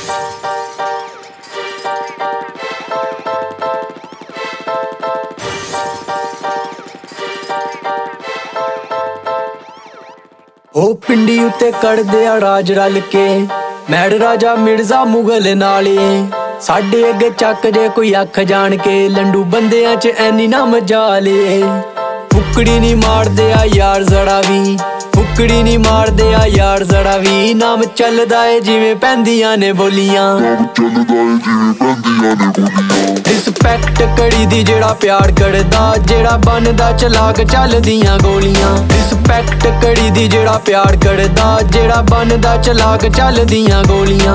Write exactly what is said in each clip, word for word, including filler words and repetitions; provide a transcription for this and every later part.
ओ पिंडी उत्ते कड़दे आ राज रल के मैड़ राजा मिर्जा मुगल नाले साडे अगे चक जे कोई अख जान के लंडू बंदियां च ऐनी ना मजाले फुकड़ी नी मारदे आ यार जड़ा भी फुकड़ी नी मारदे आ यार जड़ा भी नाम चलदा है जिवें पैंदियां ने बोलियां रिस्पैक्ट कड़ी दी जेड़ा प्यार करदा जेड़ा बनदा चलाक चलदियां गोलियां रिस्पैक्ट कड़ी दी जेड़ा प्यार करदा जेड़ा बनदा चलाक चलदियां गोलियां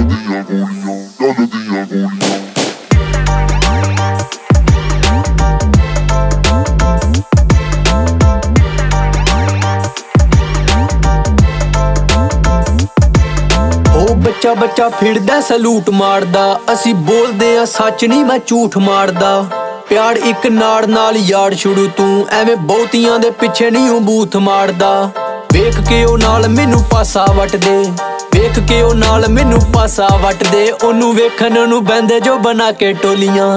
बच्चा बच्चा फिरदा सलूट मारदा असी बोलदे आ सच नहीं मैं झूठ मारदा प्यार इक नाड़ नाल यार छुड़ू तू एवें बहुतियां दे पिछे नहीं हूं बूथ मारदा वेख के ओ नाल मैनू पासा वट दे वेख के ओ नाल मैनू पासा वट दे ओनू वेखन नू बंदे जो बना के टोलियां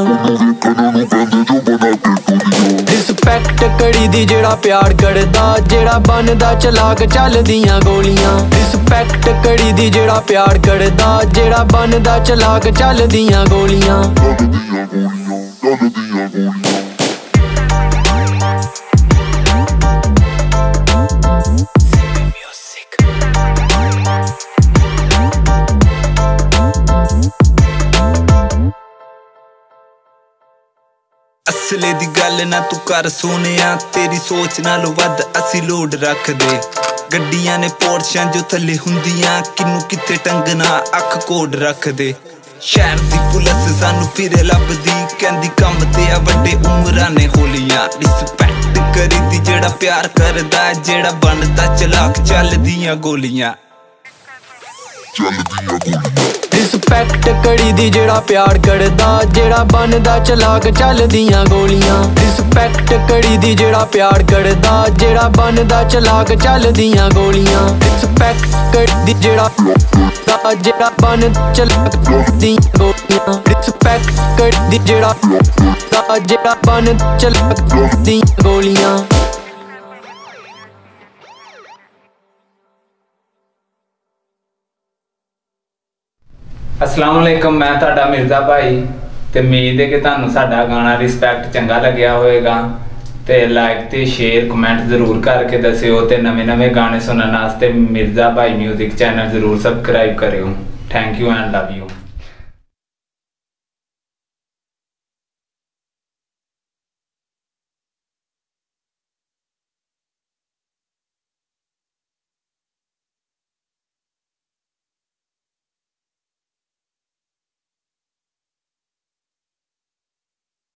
रिस्पैक्ट कड़ी दी जेड़ा प्यार करदा जेड़ा बनदा चलाक चलदियां गोलियां रिस्पैक्ट कड़ी दी जेड़ा प्यार करदा जेड़ा बनदा चलाक चलदियां गोलियां असले दी गल ना तू कर सोनिया तेरी सोच नालों वध असी लोड रख दे गड्डियां ने पोर्शां जो थले हुंदियां किनू किथे टंगना अख कोड रख दे शहर दी पुलिस सानू फिरे लभदी कहंदी कम ते आ वड्डे उमरां ने होलियां रिस्पैक्ट करी दी जेड़ा प्यार करदा जेड़ा बनदा चलाक चलदियां गोलियां रिस्पैक्ट कड़ी दी जेड़ा प्यार करदा जेड़ा बनदा चलाक चलदियां गोलियां रिस्पैक्ट कड़ी दी जेड़ा प्यार करदा जेड़ा बनदा चलाक चलदियां गोलियां रिस्पैक्ट कड़ी दी जेड़ा जेड़ा बनदा चलाक चलदियां गोलियां रिस्पैक्ट कड़ी दी जेड़ा जेड़ा बनदा चलाक चलदियां गोलियां अस्सलाम वालेकुम मैं तुहाडा मिर्जा भाई ते उम्मीद है कि तुहानू साडा गाना रिस्पैक्ट चंगा लग्या होएगा ते लाइक ते शेयर कमेंट जरूर करके दस्सिओ ते नवे नवे गाने सुनने वास्ते मिर्जा भाई म्यूजिक चैनल जरूर सबसक्राइब करियो। Thank you and love you.